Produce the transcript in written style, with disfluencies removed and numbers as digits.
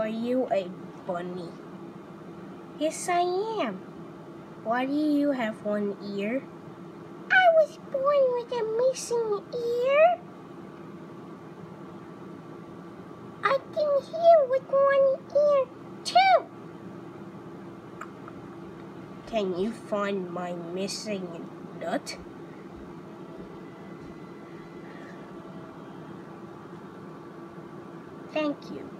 Are you a bunny? Yes, I am. Why do you have one ear? I was born with a missing ear. I can hear with one ear, too. Can you find my missing nut? Thank you.